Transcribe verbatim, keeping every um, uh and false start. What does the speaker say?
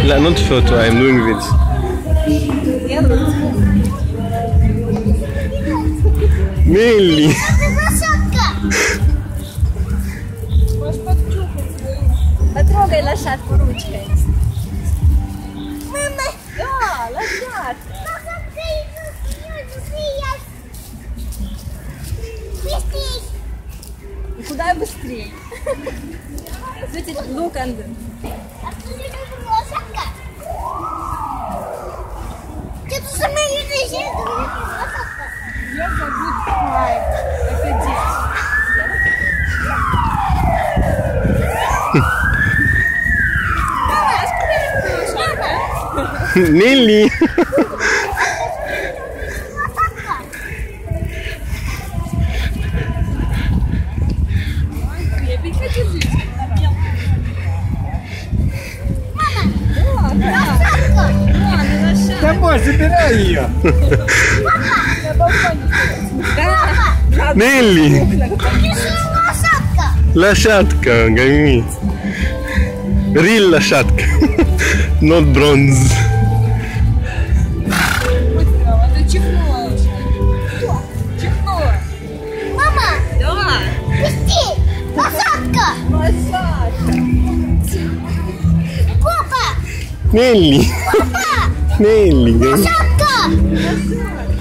لا not photo, I'm doing this. Nelly. Потрогай лошадку ручкой. Мама! Да, лошадка. Быстрей! Куда быстрей? Смотрите, look under. А что же это лошадка? Что-то самое летающее, это лошадка. Ее зовут Прайд. Это дети. Nelly. Крепенько держись. Мама! Да, Лошадка! вон, лошадка. Домой, забирай ее. На балконе. Да. Nelly. Пиши лошадка! Лошадка, гони. Real лошадка. Not bronze. Быстро, а ты чихнула уже. Чихнула. Мама! Да. Пусти! Лошадка! Лошадка. Папа! Nelly. Папа! Nelly, гони. Лошадка! Лошадка.